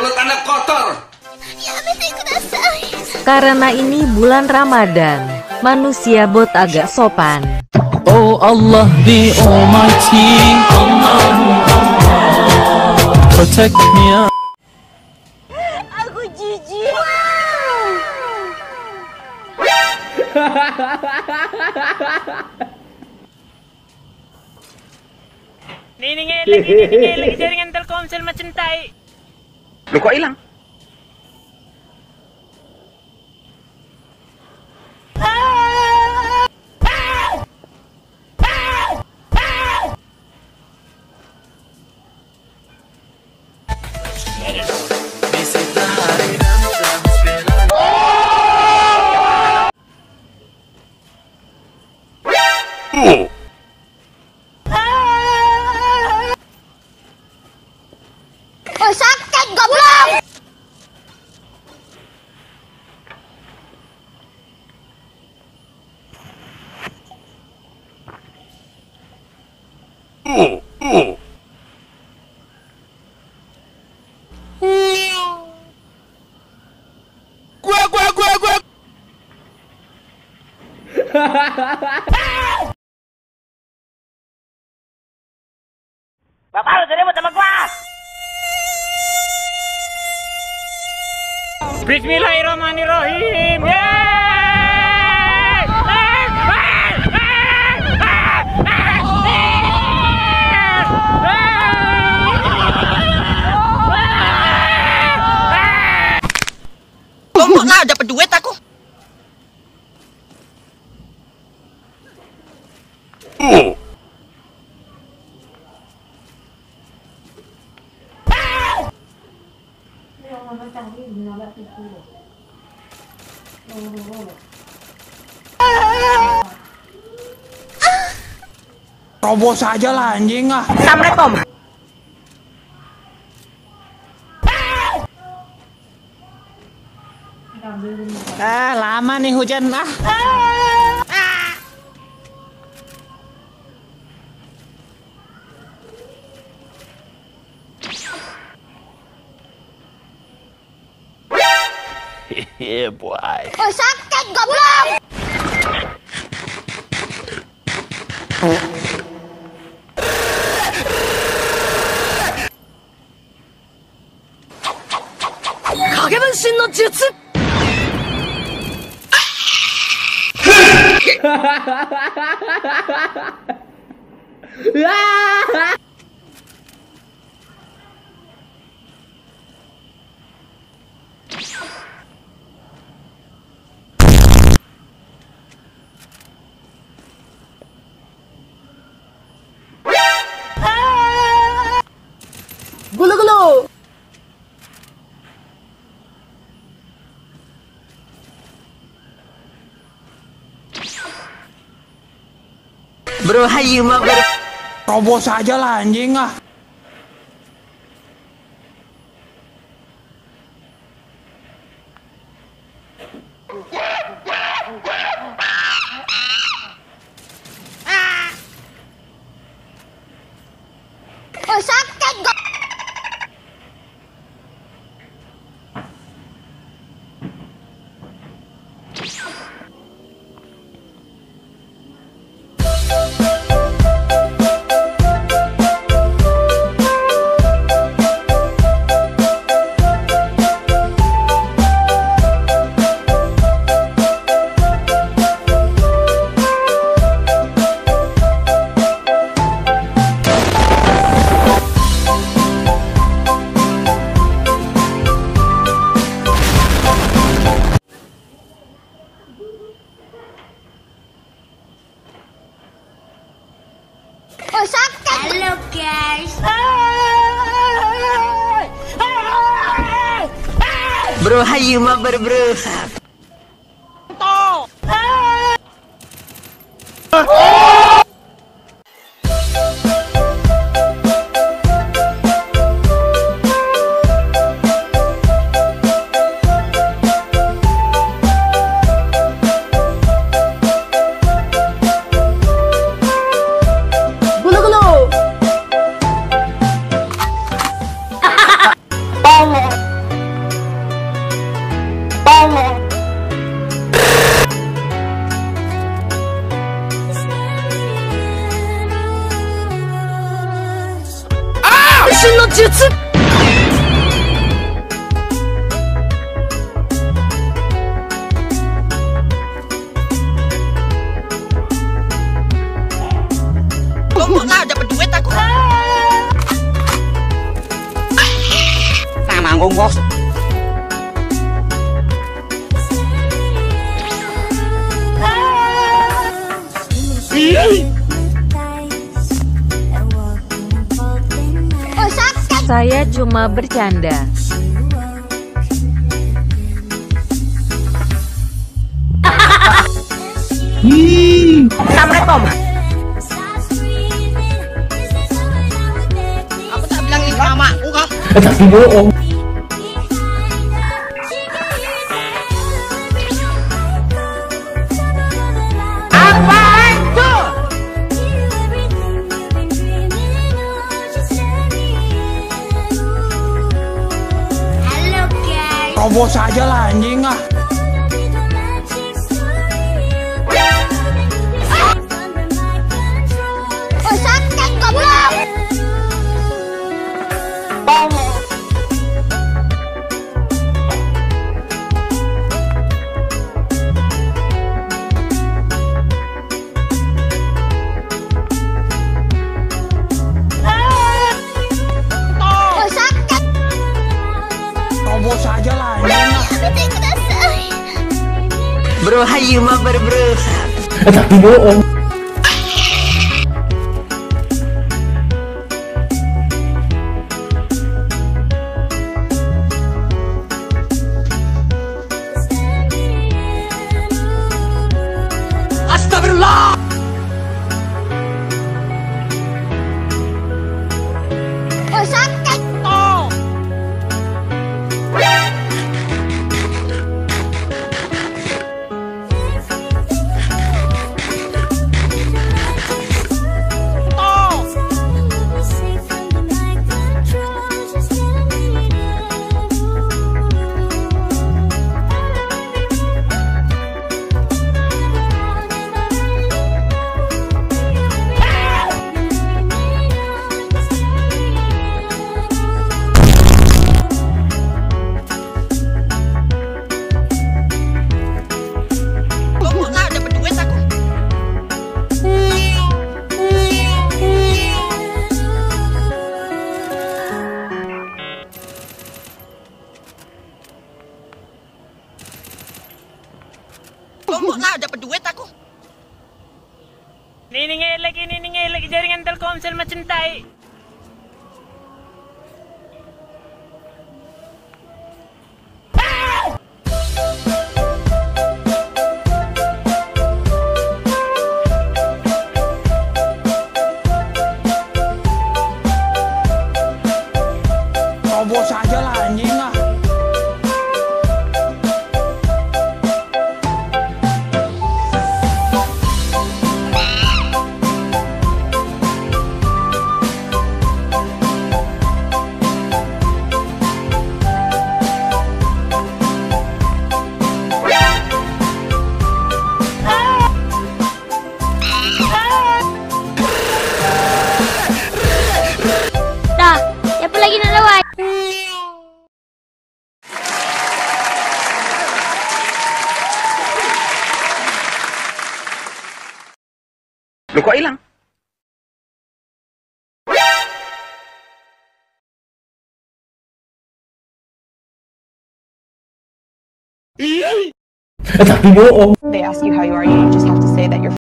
mulut anak kotor. Karena ini bulan Ramadan, manusia bot agak sopan. Oh Allah the Almighty, protect me. Aku jijik. Ini lagi jaringan Telkomsel macam tai. Lu kok hilang? Oh, sakit goblok. Bapak lu ribut sama gua. Bismillahirrahmanirrahim. Gombok lah, dapat duit aku. Robos aja lah anjing ah. Assalamualaikum. Lama nih hujan ah. Yeah, boy. Oh, sakit goblok. Kagebenshin no jutsu. Gulu-gulu. Bro, hayu mah bro. Robos aja lah anjing ah. Oh, sakit goblok. Oh, sakit. Halo guys. Bro, hayu mah bro. Banget. 術 Gombok lah, dapat duit aku. Nah, nanggung bos. Oh sakit. Saya cuma bercanda. Assalamualaikum. Aku tak bilang ini mamaku kah? Tapi bohong. Halo guys. Terobos aja lah anjing ah. Oh sakit goblok. Oh sakit. Terobos aja lah anjing ah. Bro, hayu mah bro. Tapi bohong. Astagfirullah. Oh sakit. Gombok lah, dapat duit aku. Gombok lah, dapat duit aku. Ini ngelek jaringan Telkomsel macam tai. Terobos aja lah anjing ah. Dah, siapa lagi nak lawan? Lu kok hilang? Tapi bohong. They ask you how you are, you just have to say that you're